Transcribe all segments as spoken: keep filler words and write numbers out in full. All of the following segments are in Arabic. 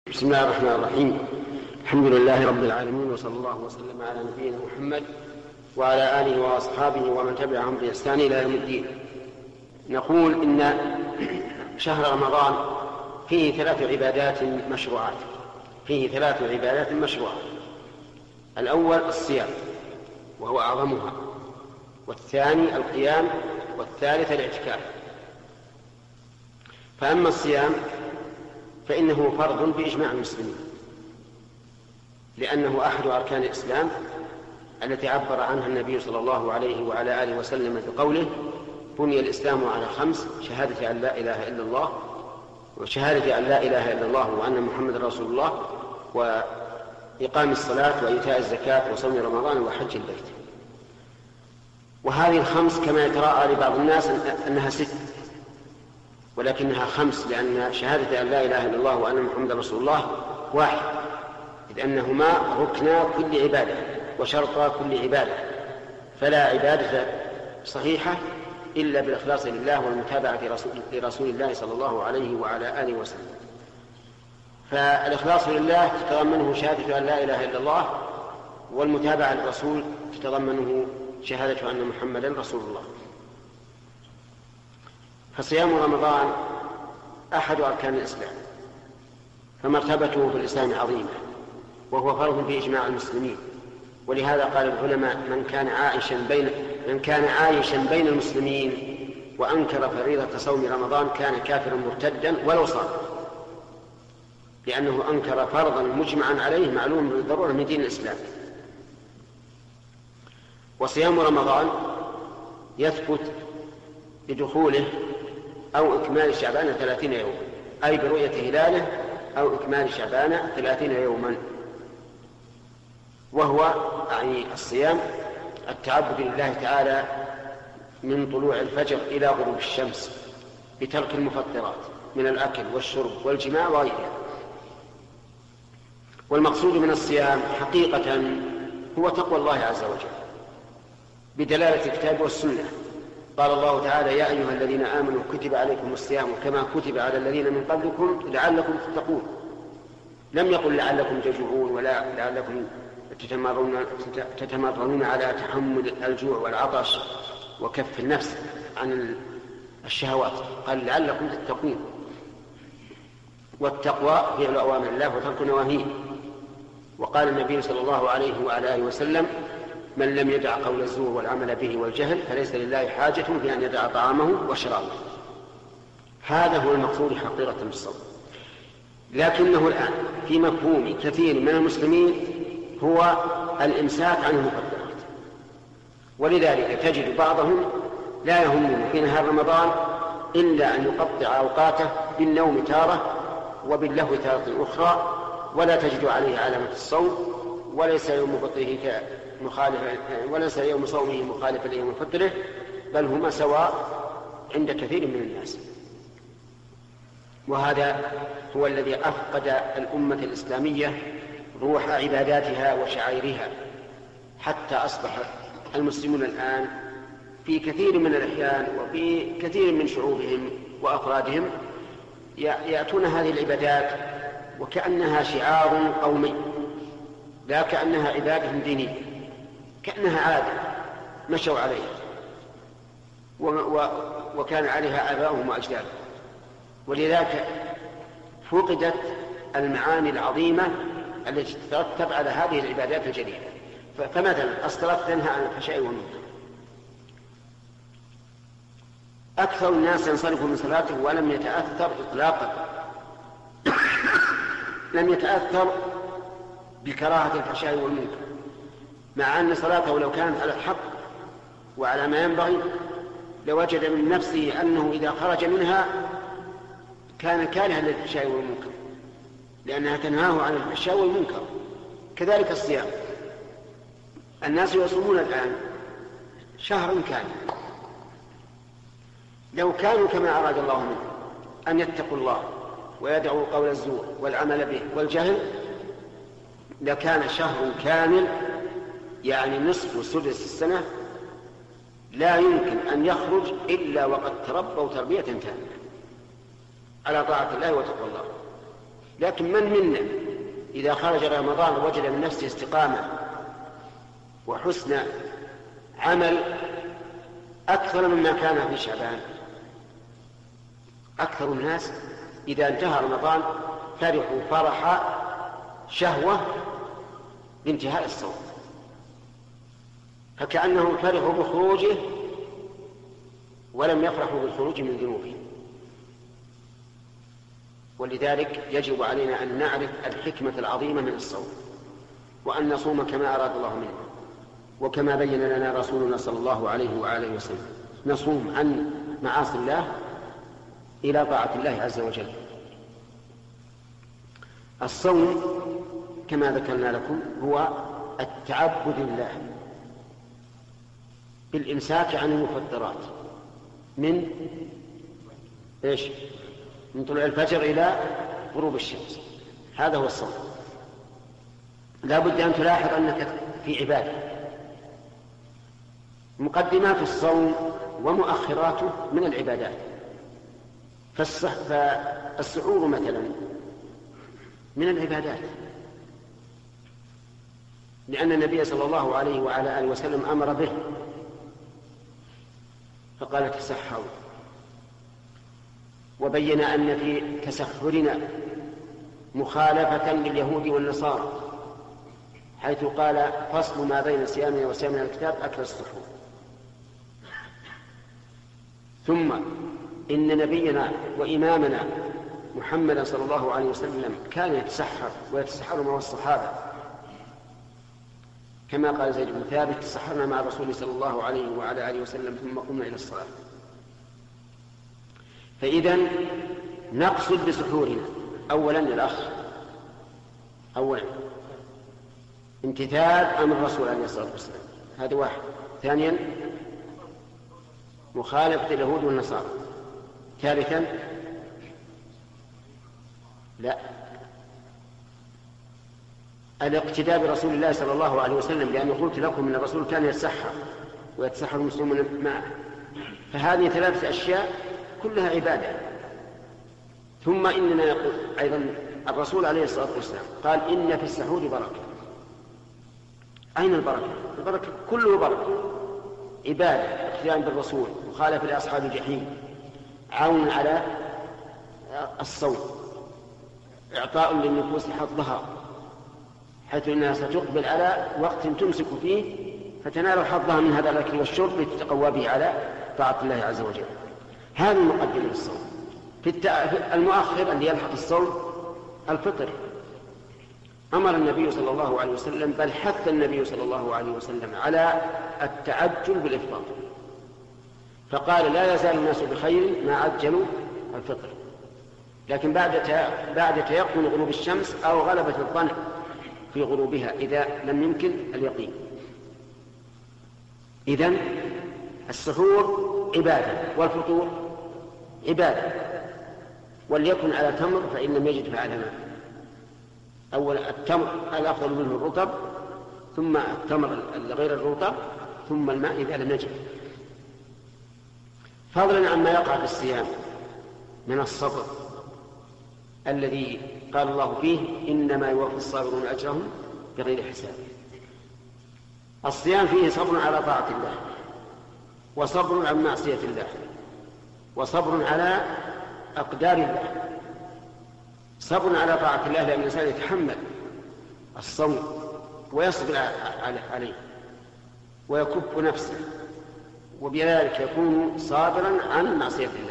بسم الله الرحمن الرحيم. الحمد لله رب العالمين، وصلى الله وسلم على نبينا محمد وعلى آله وأصحابه ومن تبعهم بإحسان إلى يوم الدين. نقول إن شهر رمضان فيه ثلاث عبادات مشروعات فيه ثلاث عبادات مشروعات الأول الصيام وهو أعظمها، والثاني القيام، والثالث الاعتكاف. فأما الصيام فإنه فرض بإجماع المسلمين، لأنه أحد أركان الإسلام التي عبر عنها النبي صلى الله عليه وعلى آله وسلم بقوله: بني الإسلام على خمس: شهادة أن لا إله إلا الله، وشهادة أن لا إله إلا الله وأن محمد رسول الله، وإقام الصلاة، وإيتاء الزكاة، وصوم رمضان، وحج البيت. وهذه الخمس كما يتراءى لبعض الناس أنها ست، ولكنها خمس، لأن شهادة أن لا إله إلا الله وأن محمد رسول الله واحد، إذ أنهما ركنا كل عبادة وشرطا كل عبادة، فلا عبادة صحيحة إلا بالإخلاص لله والمتابعة لرسول الله صلى الله عليه وعلى آله وسلم. فالإخلاص لله تتضمنه شهادة أن لا إله إلا الله، والمتابعة للرسول تتضمنه شهادة أن محمدا رسول الله. فصيام رمضان أحد أركان الإسلام، فمرتبته في الإسلام عظيمة، وهو فرض بإجماع المسلمين. ولهذا قال العلماء: من كان عائشا بين من كان عايشا بين المسلمين وأنكر فريضة صوم رمضان كان كافرا مرتدا ولو صام، لأنه أنكر فرضا مجمعا عليه معلوم بالضرورة من دين الإسلام. وصيام رمضان يثبت بدخوله أو إكمال شعبان ثلاثين يوما، أي برؤية هلاله أو إكمال شعبان ثلاثين يوما. وهو يعني الصيام التعبد لله تعالى من طلوع الفجر إلى غروب الشمس بترك المفطرات من الأكل والشرب والجماع وغيرها. والمقصود من الصيام حقيقة هو تقوى الله عز وجل بدلالة الكتاب والسنة. قال الله تعالى: يا أيها الذين آمنوا كتب عليكم الصيام كما كتب على الذين من قبلكم لعلكم تتقون. لم يقل لعلكم تجوعون ولا لعلكم تتمرون, تتمرون على تحمل الجوع والعطش وكف النفس عن الشهوات، قال لعلكم تتقون. والتقوى فعل أوامر الله وترك نواهيه. وقال النبي صلى الله عليه وعلى آله وسلم: من لم يدع قول الزور والعمل به والجهل فليس لله حاجة في أن يدع طعامه وشرابه. هذا هو المقصود حقيقة بالصوم. لكنه الآن في مفهوم كثير من المسلمين هو الإمساك عن المفطرات، ولذلك تجد بعضهم لا يهمه في نهار رمضان إلا أن يقطع أوقاته بالنوم تارة وباللهو تارة أخرى، ولا تجد عليه علامة الصوم، وليس يوم فطره مخالف وليس يوم صومه مخالفا ليوم فطره، بل هما سواء عند كثير من الناس. وهذا هو الذي أفقد الأمة الإسلامية روح عباداتها وشعائرها، حتى أصبح المسلمون الآن في كثير من الأحيان وفي كثير من شعوبهم وأفرادهم يأتون هذه العبادات وكأنها شعار قومي، لا كأنها عبادة دينية، كأنها عادة مشوا عليها وكان عليها آباؤهم وأجدادهم. ولذلك فقدت المعاني العظيمة التي تترتب على هذه العبادات الجليلة. فمثلا الصلاة تنهى عن الفحشاء والمنكر، أكثر الناس ينصرف من صلاته ولم يتأثر إطلاقا لم يتأثر بكراهة الفحشاء والمنكر، مع أن صلاته لو كانت على الحق وعلى ما ينبغي لوجد من نفسه أنه إذا خرج منها كان كارها للفحشاء والمنكر، لأنها تنهاه عن الفحشاء والمنكر. كذلك الصيام، الناس يصومون الآن شهرا كاملا، لو كانوا كما أراد الله منهم أن يتقوا الله ويدعوا قول الزور والعمل به والجهل لكان شهر كامل، يعني نصف سدس السنة، لا يمكن أن يخرج إلا وقد تربوا تربية تامة على طاعة الله وتقوى الله. لكن من منا إذا خرج رمضان وجد من نفسه استقامة وحسن عمل أكثر مما كان في شعبان؟ أكثر الناس إذا انتهى رمضان فرحوا فرح شهوة بانتهاء الصوم، فكأنهم فرحوا بخروجه ولم يفرحوا بالخروج من ذنوبه. ولذلك يجب علينا أن نعرف الحكمة العظيمة من الصوم، وأن نصوم كما أراد الله منا وكما بين لنا رسولنا صلى الله عليه وآله وسلم. نصوم عن معاصي الله إلى طاعة الله عز وجل. الصوم كما ذكرنا لكم هو التعبد لله بالإمساك عن المفطرات من إيش؟ من طلوع الفجر إلى غروب الشمس. هذا هو الصوم. لا بد أن تلاحظ أنك في عبادة. مقدمات الصوم ومؤخراته من العبادات. فالسحور مثلا من العبادات، لأن النبي صلى الله عليه وعلى آله وسلم أمر به فقال تسحروا، وبين أن في تسحرنا مخالفة لليهود والنصارى حيث قال فصل ما بين صيامنا وصيامنا الكتاب أكل السحور. ثم إن نبينا وإمامنا محمد صلى الله عليه وسلم كان يتسحر ويتسحر مع الصحابة، كما قال زيد بن ثابت تسحرنا مع الرسول صلى الله عليه وعلى آله وسلم ثم قمنا إلى الصلاة. فإذا نقصد بسحورنا أولا الأخ أولا امتثال أمر الرسول عليه الصلاة والسلام، هذا واحد. ثانيا مخالفة اليهود والنصارى. ثالثا لا الاقتداء برسول الله صلى الله عليه وسلم، لأنه قلت لكم أن الرسول كان يتسحر ويتسحر المسلمون معه. فهذه ثلاثة أشياء كلها عبادة. ثم إننا يقول أيضا الرسول عليه الصلاة والسلام قال إن في السحور بركة. أين البركة؟ البركة كله بركة، عبادة، اقتداء بالرسول، مخالفة لأصحاب الجحيم، عون على الصوم، إعطاء للنفوس حظها، حيث أنها ستقبل على وقت تمسك فيه فتنال حظها من هذا الأكل والشرب لتتقوى به على طاعة الله عز وجل. هذا المقدم للصوم. في المؤخر الذي يلحق الصوم الفطر. أمر النبي صلى الله عليه وسلم بل حث النبي صلى الله عليه وسلم على التعجل بالإفطار، فقال لا يزال الناس بخير ما عجلوا الفطر. لكن بعد بعد تيقن غروب الشمس أو غلبة الظن في غروبها إذا لم يمكن اليقين. إذن السحور عبادة والفطور عبادة، وليكن على تمر فإن لم يجد فعلى ماء. أول التمر الأفضل منه الرطب، ثم التمر غير الرطب، ثم الماء إذا لم يجد. فضلا عما يقع في الصيام من الصبر الذي قال الله فيه إنما يوفى الصابرون أجرهم بغير حساب. الصيام فيه صبر على طاعة الله، وصبر عن معصية الله، وصبر على أقدار الله. صبر على طاعة الله لأن الإنسان يتحمل الصوم ويصبر عليه ويكف نفسه، وبذلك يكون صابرا عن معصية الله.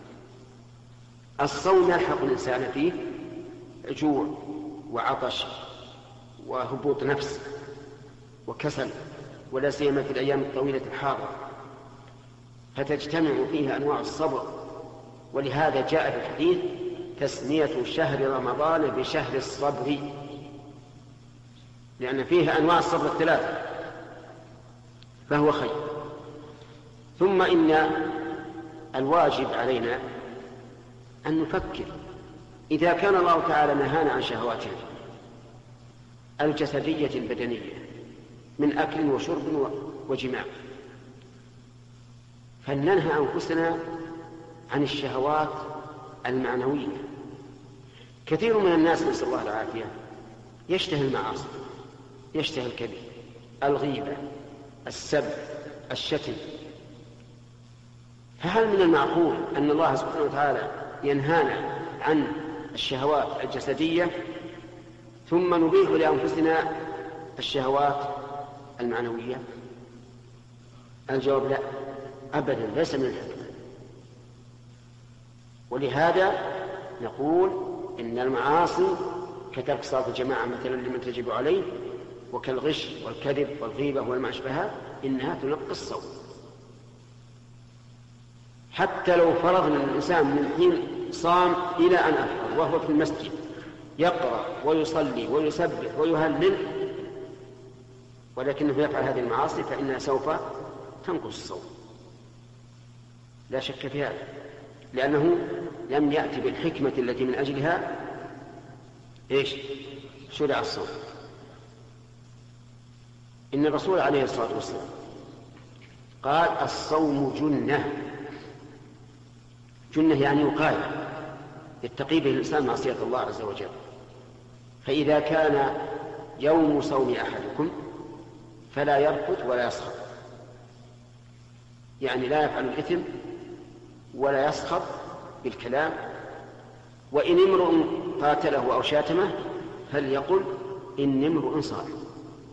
الصوم يلحق الإنسان فيه جوع وعطش وهبوط نفس وكسل، ولا سيما في الأيام الطويلة الحارة، فتجتمع فيها أنواع الصبر. ولهذا جاء في الحديث تسمية شهر رمضان بشهر الصبر، لأن فيها أنواع الصبر الثلاثة، فهو خير. ثم إن الواجب علينا أن نفكر إذا كان الله تعالى نهانا عن شهواتنا الجسدية البدنية من أكل وشرب وجماع، فلننهى أنفسنا عن الشهوات المعنوية. كثير من الناس نسأل الله العافية يشتهي المعاصي، يشتهي الكذب، الغيبة، السب، الشتم. فهل من المعقول أن الله سبحانه وتعالى ينهانا عن الشهوات الجسدية ثم نبيح لأنفسنا الشهوات المعنوية؟ الجواب لا، أبدا، ليس من الحكمة. ولهذا نقول إن المعاصي كترك صلاة الجماعة مثلا لمن تجب عليه، وكالغش والكذب والغيبة والما أشبهها، إنها تنقص الصوم. حتى لو فرضنا أن الإنسان من حين صام إلى أن أفطر وهو في المسجد يقرأ ويصلي ويسبح ويهلل ولكنه يفعل هذه المعاصي، فإنها سوف تنقص الصوم، لا شك في هذا، لأنه لم يأتي بالحكمة التي من أجلها إيش شرع الصوم. إن الرسول عليه الصلاة والسلام قال: الصوم جنة. جنة يعني وقاية يتقي به الإنسان معصية الله عز وجل. فإذا كان يوم صوم أحدكم فلا يرفث ولا يسخط، يعني لا يفعل الإثم ولا يسخط بالكلام، وإن امرؤ قاتله أو شاتمه فليقل إني امرؤ صائم.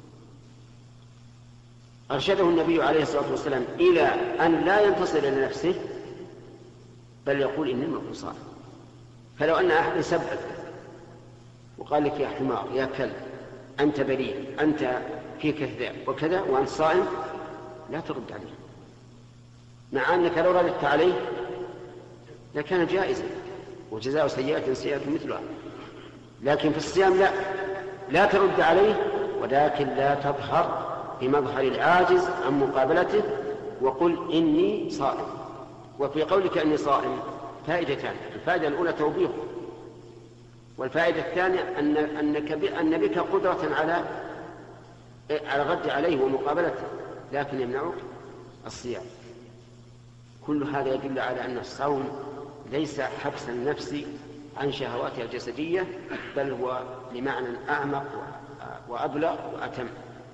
أرشده النبي عليه الصلاة والسلام إلى أن لا ينتصر إلى نفسه، بل يقول إني امرؤ صائم. فلو أن أحد سبك وقال لك: يا حمار، يا كلب، أنت بريء، أنت فيك كذا وكذا وأنت صائم، لا ترد عليه، مع أنك لو رددت عليه لكان جائزا، وجزاء سيئة سيئة مثلها. لكن في الصيام لا، لا ترد عليه، ولكن لا تظهر بمظهر العاجز عن مقابلته، وقل إني صائم. وفي قولك إني صائم فائدتان: الفائدة الأولى توبيخه، والفائدة الثانية أن أنك أن بك قدرة على على الرد عليه ومقابلته، لكن يمنعك الصيام. كل هذا يدل على أن الصوم ليس حبس النفس عن شهواتها الجسدية، بل هو لمعنى أعمق وأبلغ وأتم.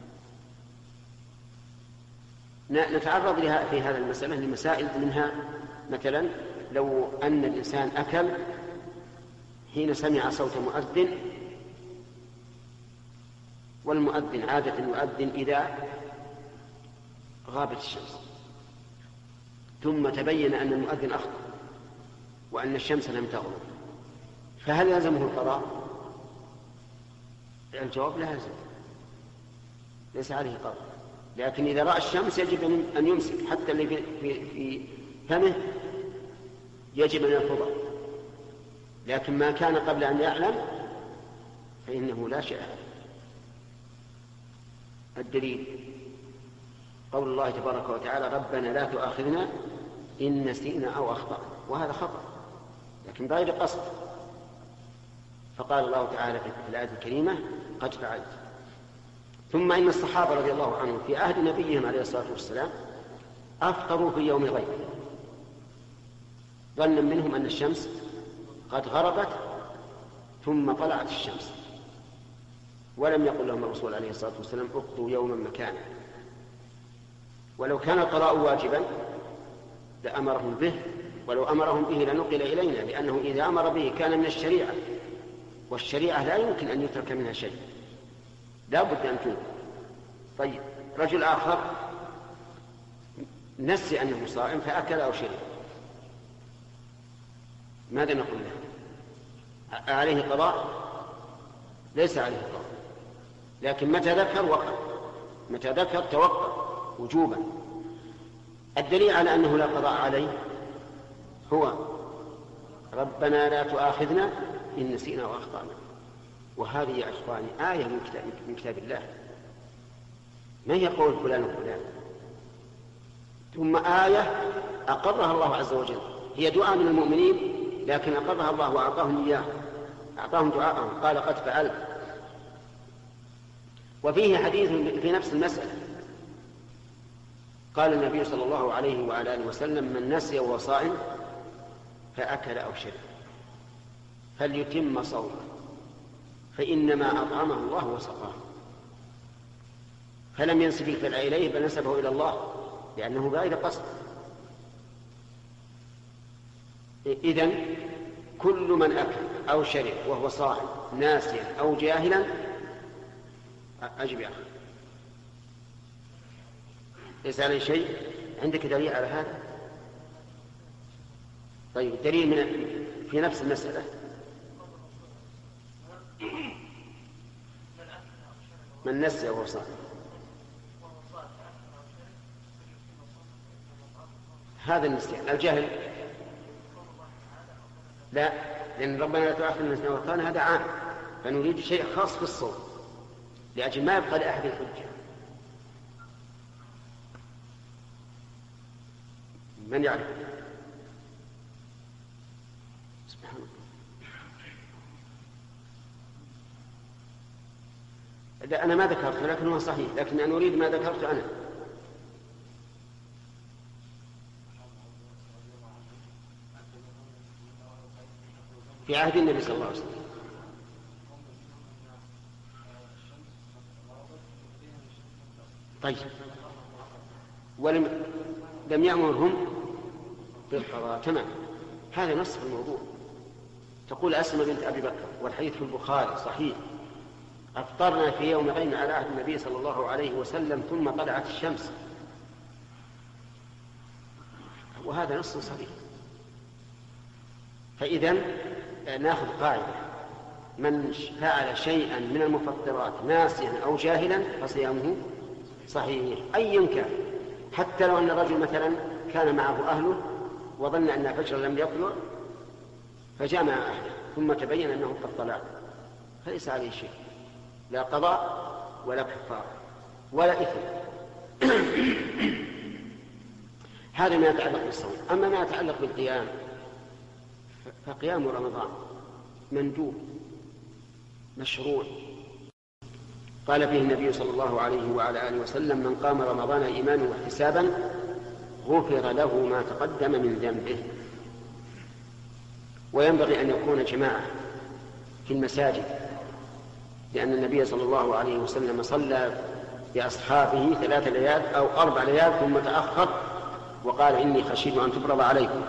نتعرض لها في هذا المسألة لمسائل، منها مثلا لو أن الإنسان أكل حين سمع صوت مؤذن، والمؤذن عادة يؤذن إذا غابت الشمس، ثم تبين أن المؤذن أخطأ وأن الشمس لم تغرب، فهل يلزمه القضاء؟ الجواب لا يلزم، ليس عليه قضاء. لكن إذا رأى الشمس يجب أن يمسك، حتى اللي في في فمه يجب أن يرفضه، لكن ما كان قبل أن يعلم فإنه لا شيء. الدليل قول الله تبارك وتعالى: ربنا لا تؤاخذنا إن نسينا أو أخطأنا، وهذا خطأ لكن بغير قصد. فقال الله تعالى في الآية الكريمة: قد فعلت. ثم إن الصحابة رضي الله عنهم في عهد نبيهم عليه الصلاة والسلام أفطروا في يوم غيب، ظنا منهم أن الشمس قد غربت ثم طلعت الشمس، ولم يقل لهم الرسول عليه الصلاة والسلام: اقضوا يوما مكانا. ولو كان القضاء واجبا لأمرهم به، ولو أمرهم به لنقل إلينا، لأنه إذا أمر به كان من الشريعة، والشريعة لا يمكن أن يترك منها شيء، لا بد أن تنقل. طيب، رجل آخر نسي أنه صائم فأكل أو شرب، ماذا نقول له؟ عليه قضاء؟ ليس عليه قضاء، لكن متى ذكر وقع، متى ذكر توقف وجوبا. الدليل على أنه لا قضاء عليه هو: ربنا لا تؤاخذنا إن نسينا وأخطأنا. وهذه يا إخواني آية من كتاب, من كتاب الله، ما هي قول فلان وفلان، ثم آية أقرها الله عز وجل، هي دعاء من المؤمنين لكن أقرها الله وأعطاهم إياه، أعطاهم دعاءهم، قال: قد فعلت. وفيه حديث في نفس المسألة، قال النبي صلى الله عليه وعلى آله وسلم: من نسي وهو صائم فأكل أو شرب فليتم صومه فإنما أطعمه الله وسقاه. فلم ينسب الفعل إليه بل نسبه إلى الله لأنه بغير قصد. إذن كل من أكل أو شرب وهو صائم ناسيا أو جاهلا. أجب يا أخي. ليس عليه شيء. عندك دليل على هذا؟ طيب دليل من في نفس المسألة. من نسي وهو صائم هذا النسيان. الجهل لا، لأن ربنا لا تؤاخذنا إن نسينا وأخطأنا هذا عام، فنريد شيء خاص في الصوم لأجل ما يبقى لأحد الحجة. من يعرف؟ سبحان الله. أنا ما ذكرت لكنه صحيح، لكن أنا أريد ما ذكرت أنا. في عهد النبي صلى الله عليه وسلم. طيب ولم لم يأمرهم بالقضاء. تمام، هذا نص في الموضوع. تقول أسمى بنت أبي بكر والحديث في البخاري صحيح: أفطرنا في يوم غيم على عهد النبي صلى الله عليه وسلم ثم طلعت الشمس، وهذا نص صحيح. فإذن ناخذ قاعدة: من فعل شيئا من المفطرات ناسيا أو جاهلا فصيامه صحيح أيا كان، حتى لو أن الرجل مثلا كان معه أهله وظن أن الفجر لم يطلع فجامع أهله ثم تبين أنه قد طلع، فليس عليه شيء، لا قضاء ولا كفارة ولا إثم. هذا ما يتعلق بالصوم. أما ما يتعلق بالقيام فقيام رمضان مندوب مشروع، قال فيه النبي صلى الله عليه وعلى آله وسلم: من قام رمضان إيمانا واحتسابا غفر له ما تقدم من ذنبه. وينبغي أن يكون جماعة في المساجد، لأن النبي صلى الله عليه وسلم صلى بأصحابه ثلاث ليال أو أربع ليال ثم تأخر وقال: إني خشيت أن تفرض عليكم.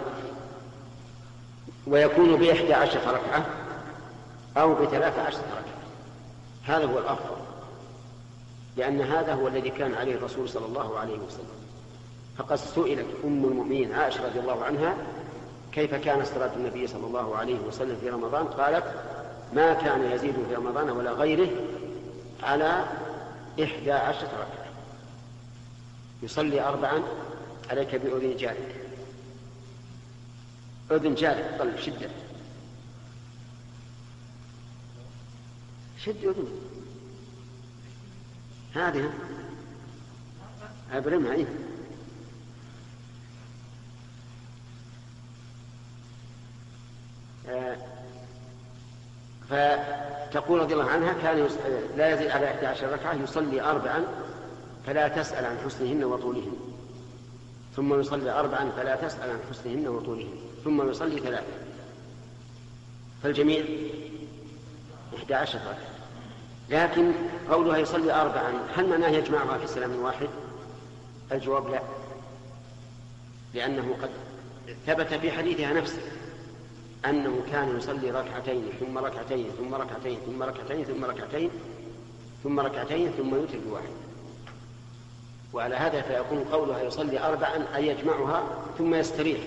ويكون بإحدى عشرة ركعة أو بثلاث عشرة ركعة، هذا هو الأفضل، لأن هذا هو الذي كان عليه الرسول صلى الله عليه وسلم. فقد سئلت أم المؤمنين عائشة رضي الله عنها: كيف كان صلاة النبي صلى الله عليه وسلم في رمضان؟ قالت: ما كان يزيد في رمضان ولا غيره على إحدى عشرة ركعة. يصلي أربعا، عليك بأذن جارك، أذن جارك طلب شدة شد أذن هذه أبرمها. إيه؟ آه فتقول رضي الله عنها: كان يص... لا يزيد على إحدى عشرة ركعة، يصلي أربعا فلا تسأل عن حسنهن وطولهن، ثم يصلي أربعا فلا تسأل عن حسنهن وطولهن، ثم يصلي ثلاثة، فالجميع إحدى عشرة ركعة. لكن قولها يصلي أربعا هل معناه يجمعها في سلام واحد؟ الجواب لا، لأنه قد ثبت في حديثها نفسه أنه كان يصلي ركعتين ثم ركعتين ثم ركعتين ثم ركعتين ثم ركعتين ثم ركعتين ثم يوتر بواحد. وعلى هذا فيكون قولها يصلي أربعا أي يجمعها ثم يستريح،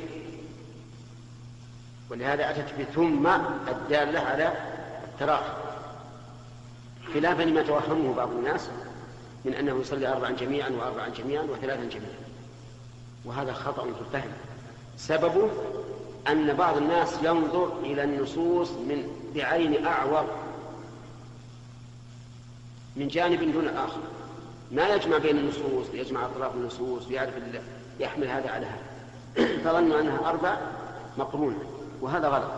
ولهذا أتت بثم الدالة على التراخي، خلافا لما توهمه بعض الناس من أنه يصلي أربعا جميعا وأربعا جميعا وثلاثا جميعا، وهذا خطأ في الفهم. سببه أن بعض الناس ينظر إلى النصوص من بعين أعور من جانب دون الآخر، ما يجمع بين النصوص، يجمع أطراف النصوص ويعرف يحمل هذا على هذا، فظنوا أنها أربع مقرونة، وهذا غلط.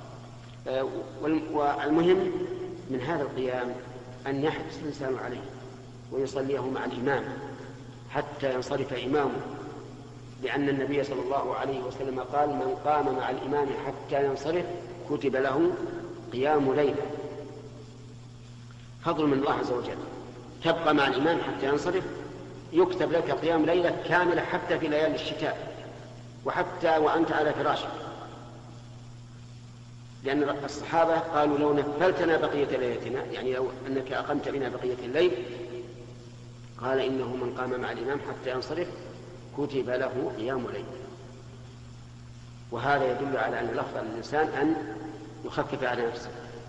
والمهم من هذا القيام أن يحرص الإنسان عليه ويصليه مع الإمام حتى ينصرف إمامه، لأن النبي صلى الله عليه وسلم قال: من قام مع الإمام حتى ينصرف كتب له قيام ليلة فضل من الله عز وجل، تبقى مع الإمام حتى ينصرف، يكتب لك قيام ليلة كاملة حتى في ليالي الشتاء وحتى وأنت على فراشك، لأن الصحابة قالوا لو نفلتنا بقية ليلتنا، يعني لو أنك أقمت بنا بقية الليل، قال إنه من قام مع الإمام حتى ينصرف كتب له قيام ليل. وهذا يدل على أن الأفضل للإنسان أن يخفف على نفسه.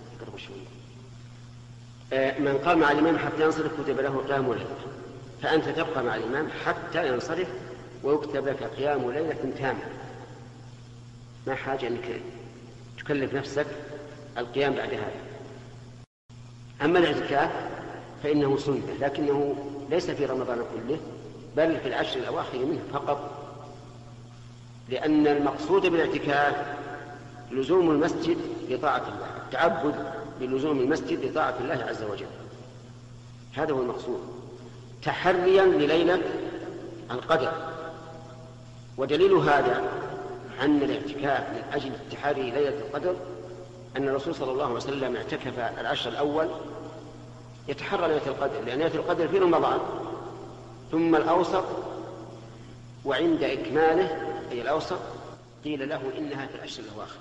من قام مع الإمام حتى ينصرف كتب له قيام ليل، فأنت تبقى مع الإمام حتى ينصرف ويكتب لك قيام ليلة تامة، ما حاجة أنك تكلف نفسك القيام بعد هذا. أما الاعتكاف فإنه سنة، لكنه ليس في رمضان كله بل في العشر الأواخر منه فقط، لأن المقصود بالاعتكاف لزوم المسجد لطاعة الله، التعبد بلزوم المسجد لطاعة الله عز وجل، هذا هو المقصود، تحريا لليلة القدر. ودليل هذا عن الاعتكاف من أجل التحري ليلة القدر أن الرسول صلى الله عليه وسلم اعتكف العشر الأول يتحرى ليلة القدر، لأن ليلة القدر في رمضان ثم الأوسط، وعند إكماله أي الأوسط قيل له إنها في العشر الأواخر،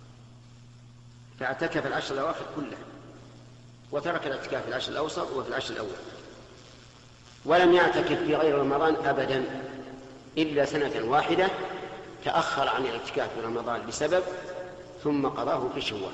فاعتكف العشر الأواخر كلها وترك الاعتكاف في العشر الأوسط وفي العشر الأول، ولم يعتكف في غير رمضان أبدا إلا سنة واحدة تأخر عن الاعتكاف في رمضان بسبب ثم قضاه في شوال.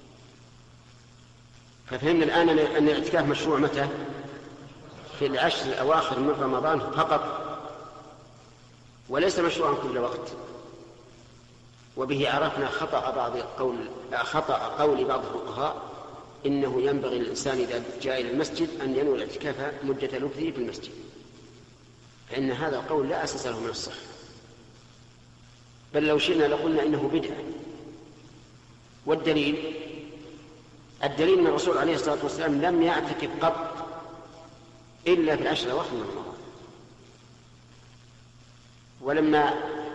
ففهمنا الآن أن الاعتكاف مشروع متى؟ في العشر الأواخر من رمضان فقط، وليس مشروعا كل وقت. وبه عرفنا خطأ بعض قول خطأ قول بعض الفقهاء إنه ينبغي للإنسان إذا جاء إلى المسجد أن ينوي الاعتكاف مدة لبثه في المسجد، فإن هذا القول لا أساس له من الصحة، بل لو شئنا لقلنا إنه بدعة. والدليل الدليل أن الرسول عليه الصلاة والسلام لم يعتكف قط إلا في العشر الأواخر من رمضان، ولما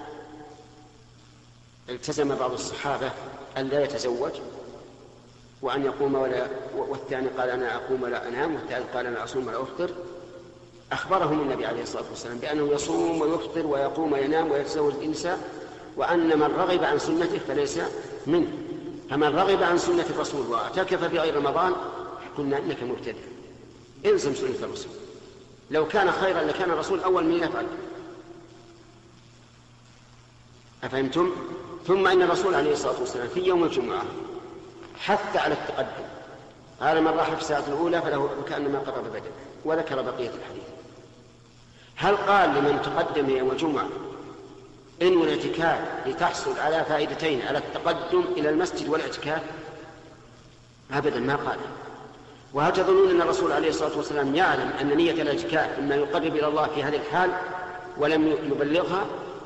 التزم بعض الصحابة أن لا يتزوج وأن يقوم ولا، والثاني قال أنا أقوم ولا أنام، والثالث قال أنا أصوم ولا أفطر، أخبرهم النبي عليه الصلاة والسلام بأنه يصوم ويفطر ويقوم وينام ويتزوج النساء، وأن من رغب عن سنته فليس منه. فمن رغب عن سنة الرسول واعتكف في غير رمضان قلنا إنك مبتدع، إلزم سنة الرسول، لو كان خيرا لكان الرسول أول من يفعل. أفهمتم؟ ثم إن الرسول عليه الصلاة والسلام في يوم الجمعة حث على التقدم، قال من راح في الساعة الأولى فله كأنما قرب بدنه، وذكر بقية الحديث. هل قال لمن تقدم يوم الجمعة إن الاعتكاف لتحصل على فائدتين، على التقدم إلى المسجد والاعتكاف؟ أبدا ما قال. وهل تظنون أن الرسول عليه الصلاة والسلام يعلم أن نية الاعتكاف مما يقرب إلى الله في هذه الحال ولم يبلغها؟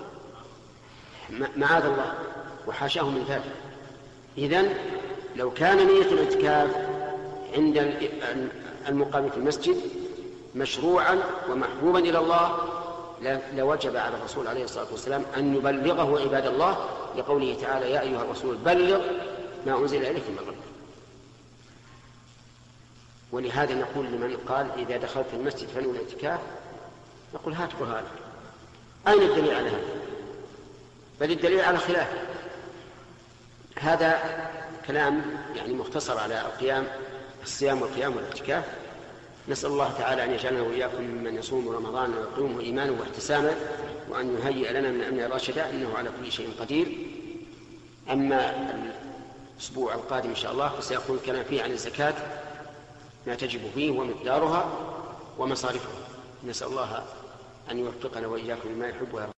معاذ الله وحاشاه من ذلك. إذن لو كان نية الاعتكاف عند المقام في المسجد مشروعا ومحبوبا إلى الله لوجب على الرسول عليه الصلاة والسلام أن يبلغه عباد الله، لقوله تعالى يا أيها الرسول بلغ ما أنزل إليك من ربك. ولهذا نقول لمن قال إذا دخلت المسجد فنوي الاعتكاف، نقول هات برهانك، أين الدليل على هذا؟ بل الدليل على خلاف هذا. كلام يعني مختصر على القيام الصيام والقيام والاعتكاف. نسأل الله تعالى أن يجعلنا وإياكم ممن يصوم رمضان ويقوم إيمانا واحتساما، وأن يهيئ لنا من أمر راشدا، إنه على كل شيء قدير. أما الأسبوع القادم إن شاء الله فسيكون الكلام فيه عن الزكاة، ما تجب فيه ومقدارها ومصارفها. نسأل الله أن يوفقنا وإياكم لما يحب ويرضى.